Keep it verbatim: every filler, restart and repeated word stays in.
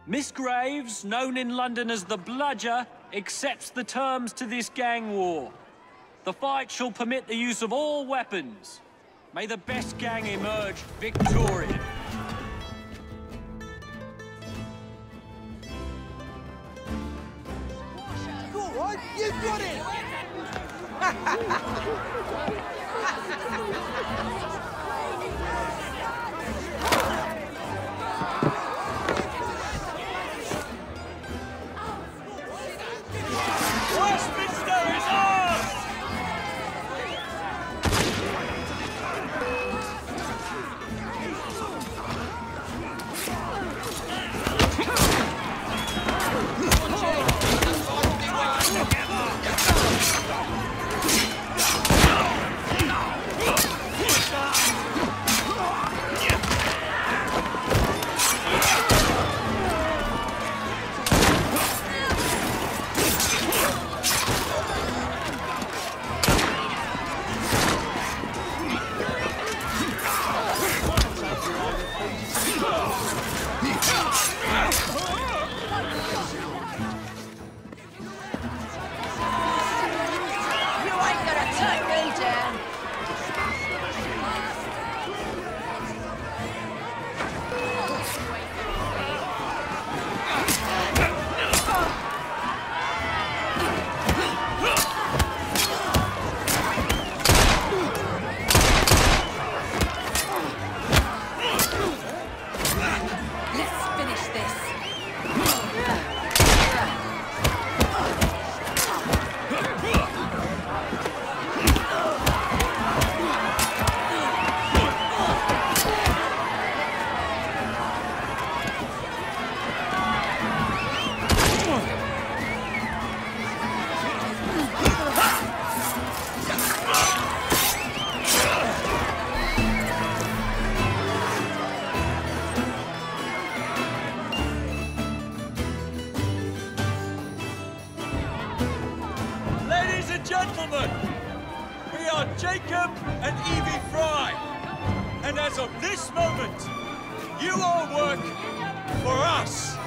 Miss Graves, known in London as the Bludger, accepts the terms to this gang war. The fight shall permit the use of all weapons. May the best gang emerge victorious. Go on, you got it! Westminster is ours! Gentlemen, we are Jacob and Evie Fry, and as of this moment, you all work for us.